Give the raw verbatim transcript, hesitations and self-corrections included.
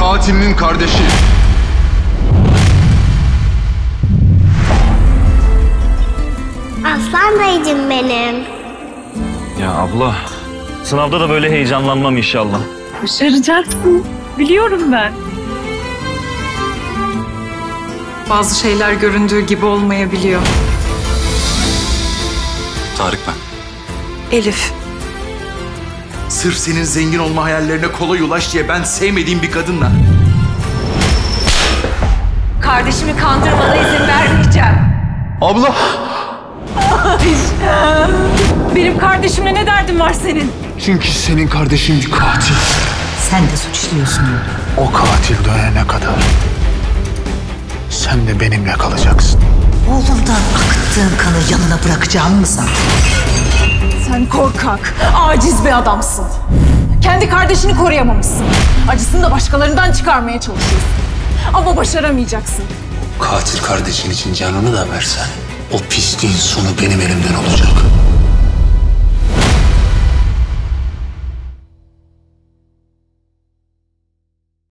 katilinin kardeşi. Aslan dayıcım benim. Ya abla, sınavda da böyle heyecanlanmam inşallah. Başaracaksın. Biliyorum ben. Bazı şeyler göründüğü gibi olmayabiliyor. Tarık ben. Elif. Sırf senin zengin olma hayallerine kolay ulaş diye ben sevmediğim bir kadınla. Kardeşimi kandırmana izin vermeyeceğim. Abla! Benim kardeşimle ne derdin var senin? Çünkü senin kardeşin bir katil. Sen de suçluyorsun onu. O katil dönene kadar sen de benimle kalacaksın. Oğlumdan akıttığın kanı yanına bırakacağım mı sen? Sen korkak, aciz bir adamsın. Kendi kardeşini koruyamamışsın. Acısını da başkalarından çıkarmaya çalışıyorsun. Ama başaramayacaksın. Katil kardeşin için canını da versen o pisliğin sonu benim elimden olacak.